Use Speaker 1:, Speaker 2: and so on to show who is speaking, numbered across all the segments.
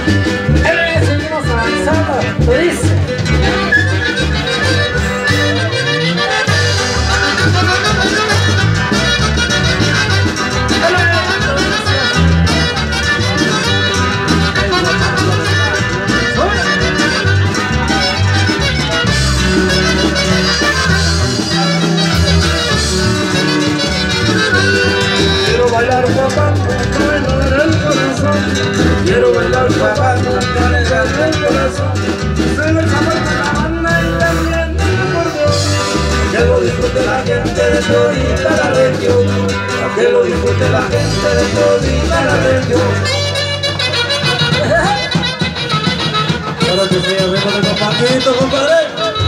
Speaker 1: Seguimos avanzando, lo dice.
Speaker 2: Quiero bailar papá con el alma del corazón. Soy el sabor de la banda y también del acordeón. Que lo disfrute la gente de todita la región. Que lo disfrute la gente de todita la región.
Speaker 3: Claro que sí, arriba de Paquito, compadre.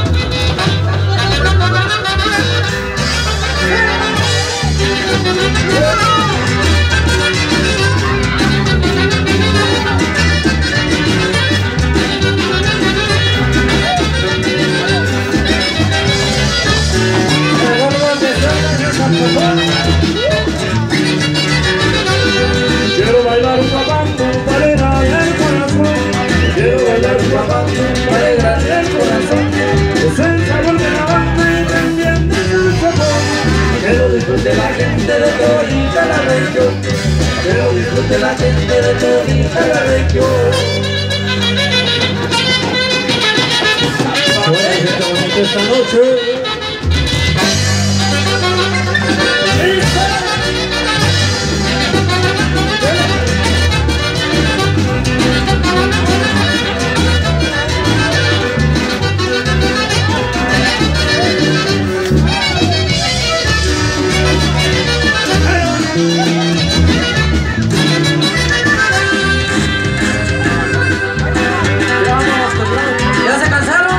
Speaker 2: Quiero bailar un papando para alegrar el corazón. Quiero bailar un papando para alegrar el corazón. Es el sabor de la banda y también de su sabor. Que lo disfrute la gente de todita la región. Que lo disfrute la gente de todita la región.
Speaker 3: Qué bonito esta noche.
Speaker 1: ¿Ya se cansaron?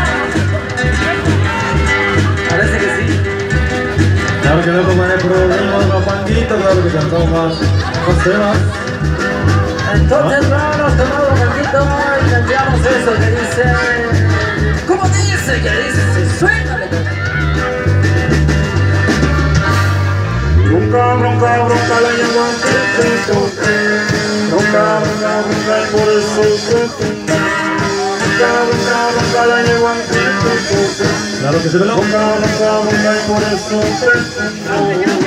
Speaker 1: Parece que sí.
Speaker 3: Claro que no como en el problema, Paquito, claro que cantamos más temas.
Speaker 1: Entonces vámonos tomando un poquito y cambiamos eso que dice. ¿Cómo dice? Que dice, suénale.
Speaker 2: Bronca, bronca, bronca la yegua que te toqué. Bronca, bronca, bronca y por eso te toqué. Bronca, bronca, bronca la yegua que te toqué.
Speaker 3: Claro que sí, ¿no?
Speaker 2: Bronca, bronca, bronca y por eso te toqué.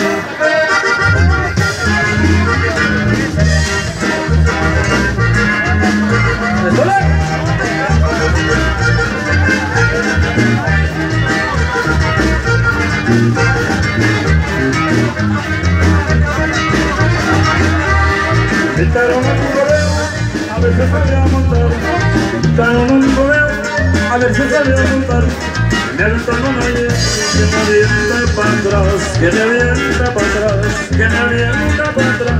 Speaker 2: Invitaron a tu rodeo, a ver si salía a montar. Invitaron a un rodeo, a ver si salía a montar. Me aventaron ayer, que me avienta para atrás, que me avienta para atrás, que me avienta para atrás.